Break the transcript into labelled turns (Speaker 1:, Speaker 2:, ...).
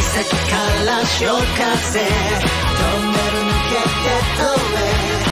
Speaker 1: 関から潮風トンネル抜けて飛べ